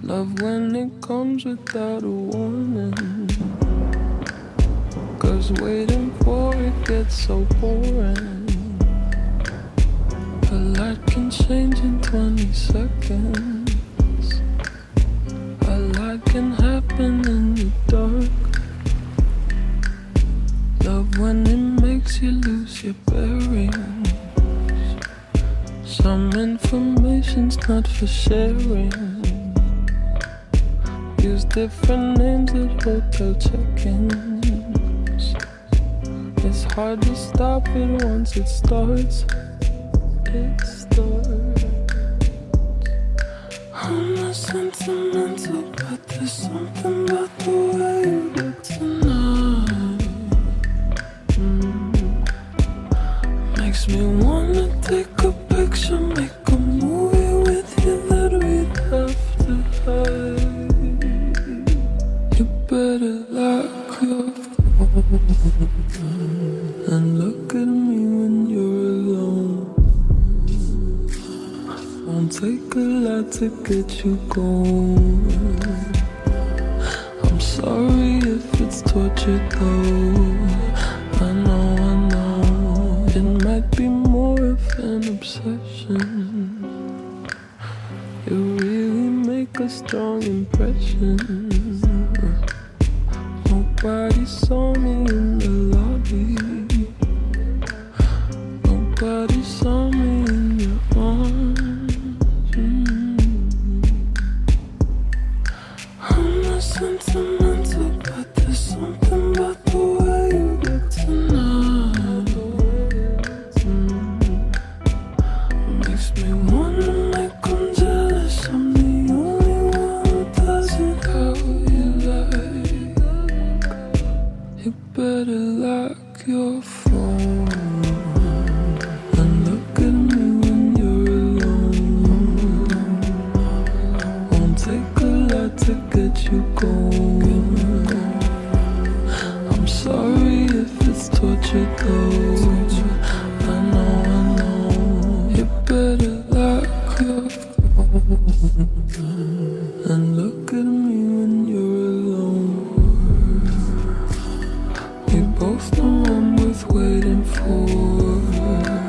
Love when it comes without a warning, 'cause waiting for it gets so boring. A lot can change in 20 seconds. A lot can happen in the dark. Love when it makes you lose your bearings. Some information's not for sharing. Use different names at hotel check-ins. It's hard to stop it once it starts. It starts. I'm not sentimental, but there's something about the way you look tonight. Makes me wanna take a picture, make a movie with you that we'd have to hide. You better lock your phone and look at me when you're alone. Won't take a lot to get you going. I'm sorry if it's torture though. I know it might be more of an obsession. You really make a strong impression. Nobody saw me in the lobby. Nobody saw me in your arms. I'm not sentimental, but there's something about the way you look tonight. Makes me wanna make them jealous. I'm the only one who does it how you like. You better lock your phone and look at me when you're alone. Won't take a lot to get you going. I'm sorry if it's torture though. I know. You better lock your phone and look at me when you're alone. We both know I'm worth waiting for.